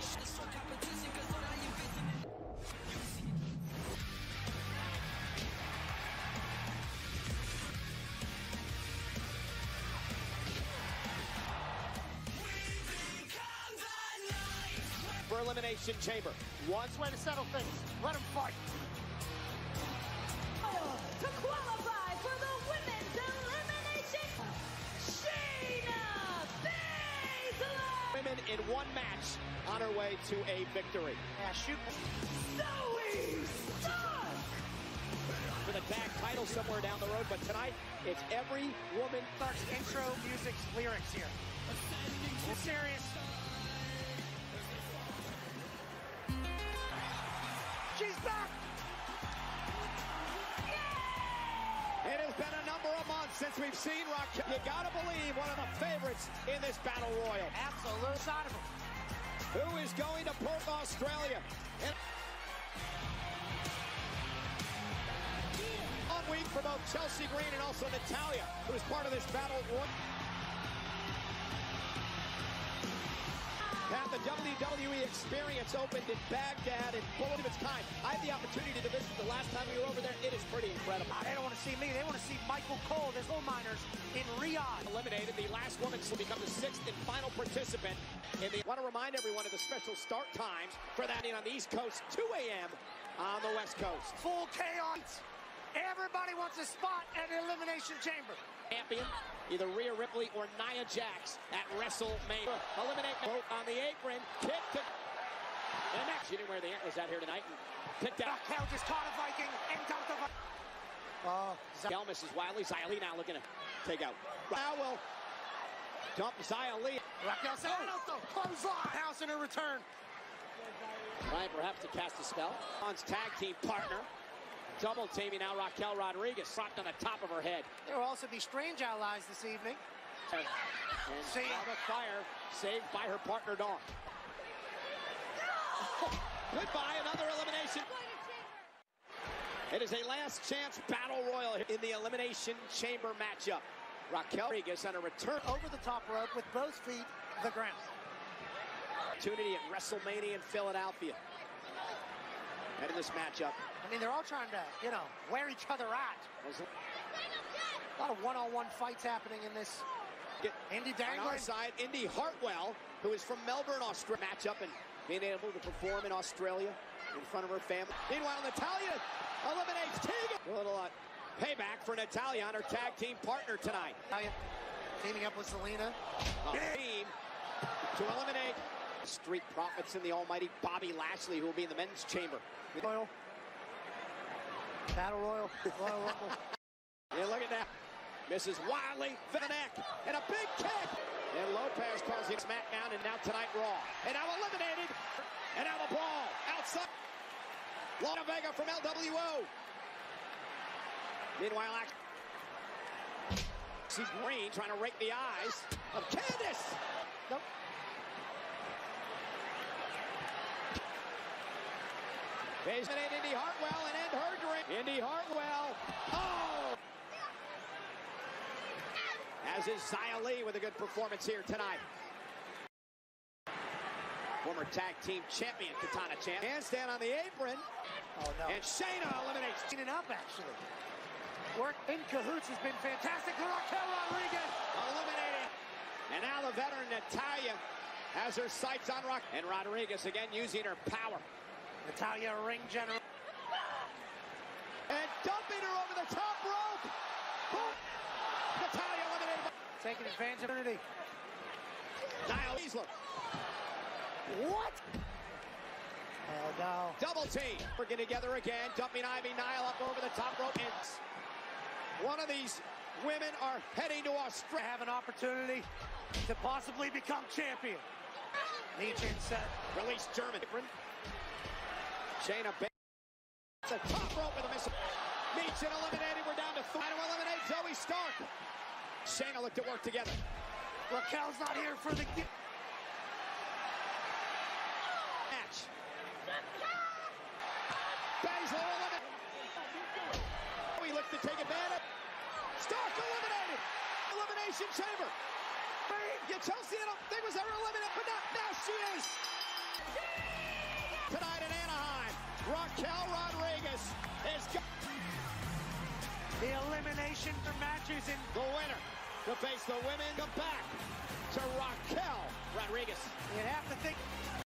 flash. For Elimination Chamber. One way to settle things. Let them fight. To qualify for the women's elimination, Shayna Baszler. Women in one match on her way to a victory. Yeah, shoot. Zoe Stark. For the tag title somewhere down the road, but tonight it's every woman. Stark's intro music lyrics here. It's serious. She's back! It has been a number of months since we've seen Raquel. You gotta believe one of the favorites in this battle royal. Absolute side of her. Who is going to Perth, Australia? And one week for both Chelsea Green and also Natalya, who is part of this battle royal. Have the WWE Experience opened in Baghdad and full of its kind. I had the opportunity to visit the last time we were over there. It is pretty incredible. They don't want to see me. They want to see Michael Cole, the coal miners in Riyadh. Eliminated, the last woman will become the 6th and final participant in the. I want to remind everyone of the special start times for that on the East Coast, 2 a.m. on the West Coast. Full chaos. Everybody wants a spot at the Elimination Chamber. Champion, either Rhea Ripley or Nia Jax at WrestleMania. Eliminate both on the apron. Kick to. And next, she didn't wear the antlers out here tonight. And picked out. Raquel just caught a Viking and dumped a Viking. Raquel misses Wiley. Xia Li now looking to take out. Now will dump Xia Li. Raquel Santos, clothesline. House in her return. Trying perhaps to cast a spell. On tag team partner. Double teaming now Raquel Rodriguez. Socked on the top of her head. There will also be strange allies this evening. And Alba Fire saved by her partner Dawn. Goodbye, another elimination. It is a last chance battle royal in the Elimination Chamber matchup. Raquel Rodriguez on a return Over the top rope with both feet the ground. Opportunity at WrestleMania in Philadelphia. And in this matchup. I mean, they're all trying to, wear each other out. A lot of one-on-one fights happening in this. Indy On Dangler. our side, Indy Hartwell, who is from Melbourne, Australia. Matchup and being able to perform in Australia in front of her family. Meanwhile, Natalya eliminates Tegan. A little payback for Natalya on her tag team partner tonight. Teaming up with Selena. Team to eliminate Street Profits and the almighty Bobby Lashley, who will be in the men's chamber. Royal. Battle Royal. Royal Rumble. Yeah, look at that. Mrs. Wiley for the neck. And a big kick. And Lopez calls him SmackDown and now tonight Raw. And now eliminated. And now the brawl. Outside. Lana Vega from LWO. Meanwhile, see Green trying to rake the eyes of Candice. Nope. Eliminate Indy Hartwell and end her dream. Indy Hartwell. Oh! As is Xia Li with a good performance here tonight. Former tag team champion, Katana Champ. Handstand on the apron. Oh, no. And Shayna eliminates. Cleaning up, actually. Work in cahoots has been fantastic for Raquel Rodriguez. Eliminating. And now the veteran Natalya has her sights on Rock. And Rodriguez again using her power. Natalya, ring general. And dumping her over the top rope. Boom. Natalya eliminated. Taking advantage of opportunity. Niall Easler. What? Oh, no. Double team. Working together again. Dumping Ivy Nile up over the top rope. And one of these women are heading to Australia. Have an opportunity to possibly become champion. Legion set. Release German. Shayna the top rope with a missile. Meets and eliminated. We're down to 3. To eliminate Zoe Stark. Shayna looked to work together. Raquel's not here for the match. Baszler eliminated. We looked to take advantage. Stark eliminated. Elimination Chamber. Yeah, Chelsea, I don't think was ever eliminated, but now she is. Raquel Rodriguez has got the elimination for matches in the winner to face the women. Come back to Raquel Rodriguez. You'd have to think